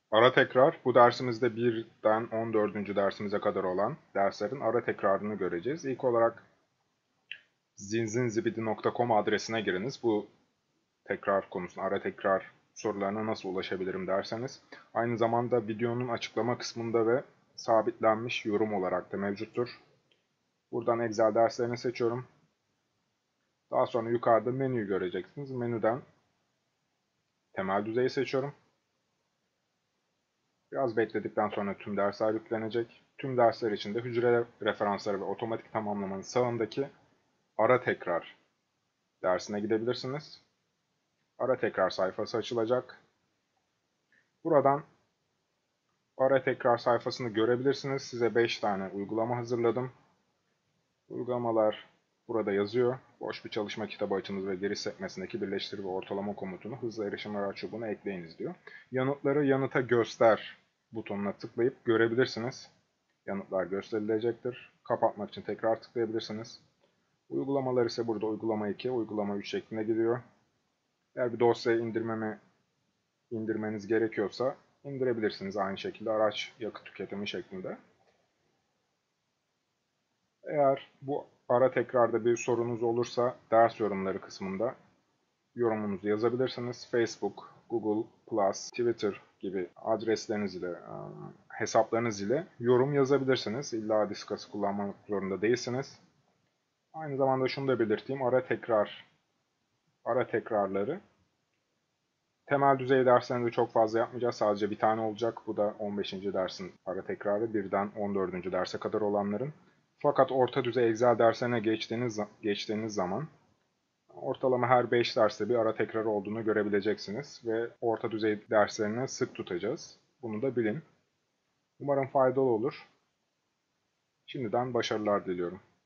Ara tekrar, bu dersimizde 1'den 14. dersimize kadar olan derslerin ara tekrarını göreceğiz. İlk olarak zinzinzibidi.com adresine giriniz. Bu tekrar konusuna, ara tekrar sorularına nasıl ulaşabilirim derseniz. Aynı zamanda videonun açıklama kısmında ve sabitlenmiş yorum olarak da mevcuttur. Buradan Excel derslerini seçiyorum. Daha sonra yukarıda menüyü göreceksiniz. Menüden temel düzeyi seçiyorum. Biraz bekledikten sonra tüm dersler yüklenecek. Tüm dersler için de hücre referansları ve otomatik tamamlamanın sağındaki ara tekrar dersine gidebilirsiniz. Ara tekrar sayfası açılacak. Buradan ara tekrar sayfasını görebilirsiniz. Size 5 tane uygulama hazırladım. Uygulamalar burada yazıyor. Boş bir çalışma kitabı açınız ve giriş sekmesindeki birleştir ve ortalama komutunu hızlı erişim araç çubuğuna ekleyiniz diyor. Yanıtları yanıta göster butonuna tıklayıp görebilirsiniz. Yanıtlar gösterilecektir. Kapatmak için tekrar tıklayabilirsiniz. Uygulamalar ise burada uygulama 2, uygulama 3 şeklinde gidiyor. Eğer bir dosyayı indirmeniz gerekiyorsa indirebilirsiniz aynı şekilde araç yakıt tüketimi şeklinde. Eğer bu ara tekrarda bir sorunuz olursa ders yorumları kısmında yorumunuzu yazabilirsiniz. Facebook, Google+, Twitter gibi adresleriniz ile, hesaplarınız ile yorum yazabilirsiniz. İlla Discuss'ı kullanmak zorunda değilsiniz. Aynı zamanda şunu da belirteyim. Ara tekrarları temel düzey derslerinde çok fazla yapmayacağız. Sadece bir tane olacak. Bu da 15. dersin ara tekrarı. Birden 14. derse kadar olanların. Fakat orta düzey Excel derslerine geçtiğiniz zaman ortalama her 5 derste bir ara tekrar olduğunu görebileceksiniz. Ve orta düzey derslerini sık tutacağız. Bunu da bilin. Umarım faydalı olur. Şimdiden başarılar diliyorum.